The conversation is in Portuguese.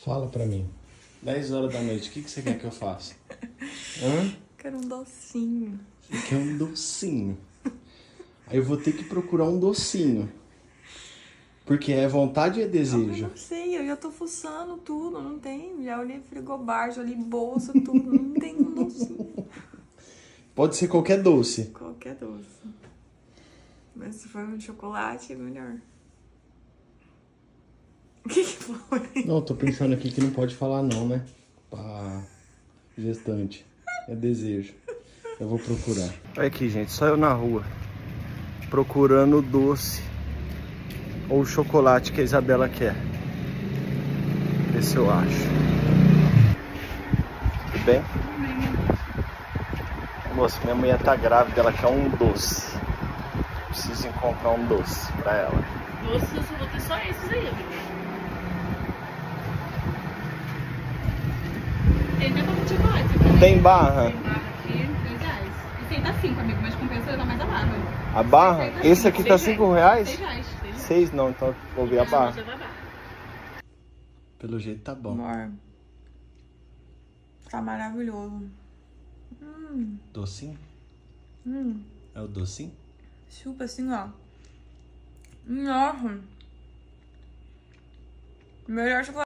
Fala pra mim. 10 horas da noite, o que você quer que eu faça? Hã? Quero um docinho. Você quer um docinho? Aí eu vou ter que procurar um docinho. Porque é vontade e é desejo. Eu não sei, eu já tô fuçando tudo, não tem. Já olhei frigobar, já olhei bolsa, tudo, não tem um docinho. Pode ser qualquer doce. Qualquer doce. Mas se for um chocolate, é melhor. O que foi? Não, tô pensando aqui que não pode falar não, né? Pra gestante. É desejo. Eu vou procurar. Olha aqui, gente. Só eu na rua. Procurando o doce. Ou o chocolate que a Isabela quer. Vê se eu acho. Tudo bem? Moça, minha mulher tá grávida. Ela quer um doce. Preciso encontrar um doce pra ela. Doce eu só vou ter só esses aí, amigo. Tem até pouco de chocolate. Tem barra? Tem barra aqui, R$2. E tem tá 5, amigo, mas compensa dar mais a barra. A barra? Esse aqui tá R$5? R$6. 6 não, então vou ver a barra. Pelo jeito tá bom. Amor. Tá maravilhoso. Docinho? É o docinho? Chupa assim, ó. Nossa. Melhor chocolate.